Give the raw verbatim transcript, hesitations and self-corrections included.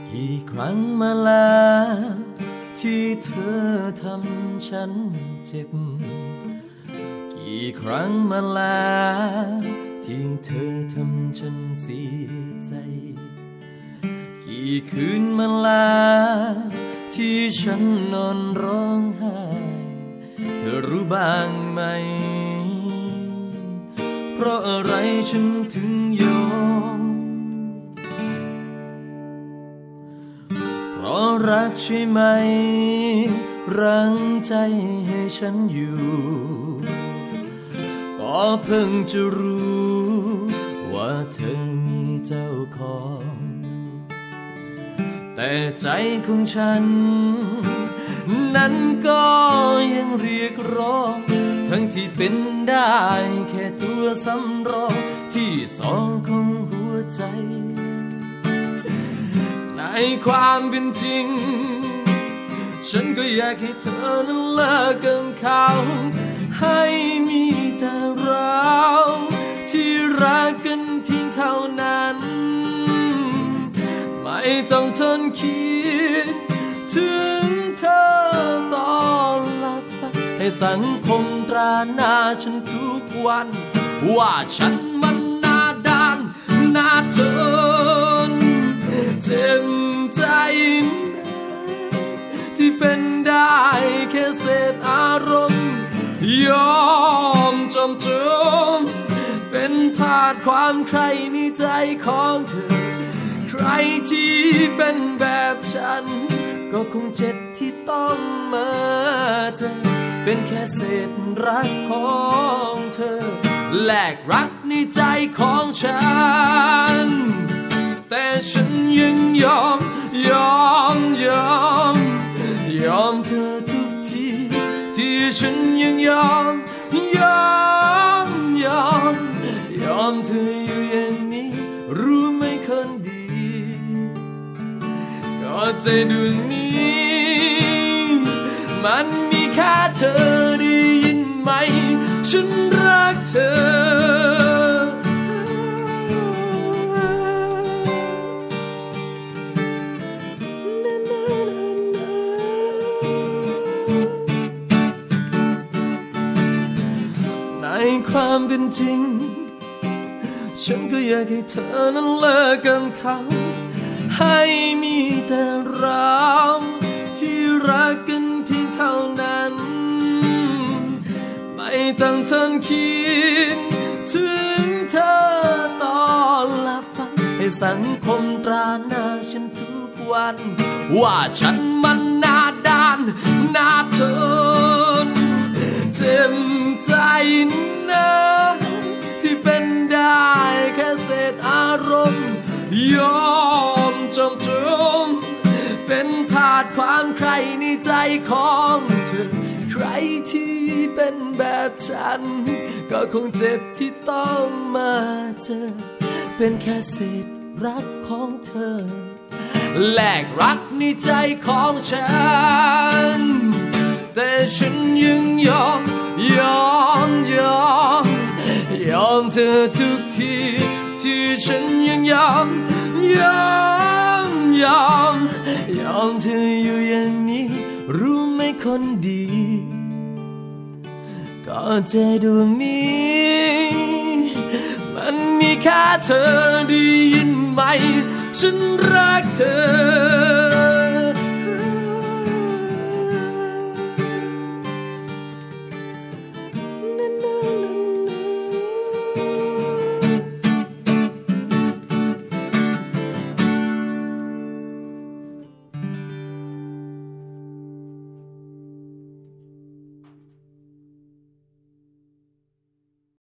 กี่ครั้งมาแล้วที่เธอทำฉันเจ็บกี่ครั้งมาแล้วที่เธอทำฉันเสียใจกี่คืนมาแล้วที่ฉันนอนร้องไห้เธอรู้บ้างไหมเพราะอะไรฉันถึงยอมเพราะรักใช่ไหมรั้งใจให้ฉันอยู่ก็เพิ่งจะรู้ว่าเธอมีเจ้าของแต่ใจของฉันนั้นก็ยังเรียกร้องทั้งที่เป็นได้แค่ตัวสำรองที่สองของหัวใจในความเป็นจริงฉันก็อยากให้เธอนั้นเลิกกับเขาให้มีแต่เราที่รักกันเพียงเท่านั้นไม่ต้องทนคิดถึงเธอตอนหลับให้สังคมตราหน้าฉันทุกวันว่าฉันมันหน้าด้านหน้าเธอเจ็บใจที่เป็นได้แค่เศษอารมณ์ยอมจมจมเป็นทาสความใครในใจของเธอใครที่เป็นแบบฉันก็คงเจ็บที่ต้องมาเจอเป็นแค่เศษรักของเธอแลกรักในใจของฉันแต่ฉันยังยอมยอมยอมยอมเธอทุกทีที่ฉันยังยอมยอมยอมยอมเธออยู่อย่างนี้รู้ไหมคนดีก็ใจดวงนี้มันมีแค่เธอได้ยินไหมฉันรักเธอในความเป็นจริงฉันก็อยากให้เธอนั้นเลิกกับเขาให้มีแต่เราที่รักกันเพียงเท่านั้นไม่ต้องทนคิดถึงเธอตอนหลับฝันให้สังคมตราหน้าฉันทุกวันว่าฉันมันหน้าด้านหน้าเธอเจ็บใจนะที่เป็นได้แค่เศษอารมณ์ยอมจมจมเป็นทาสความใครในใจของเธอใครที่เป็นแบบฉันก็คงเจ็บที่ต้องมาเจอเป็นแค่เศษรักของเธอแลกรักในใจของฉันแต่ฉันยังยอมยอมยอมยอมเธอทุกทีที่ฉันยังยอมยอมยอมยอมเธออยู่อย่างนี้รู้ไหมคนดีก็ใจดวงนี้มันมีแค่เธอได้ยินไหมฉันรักเธอ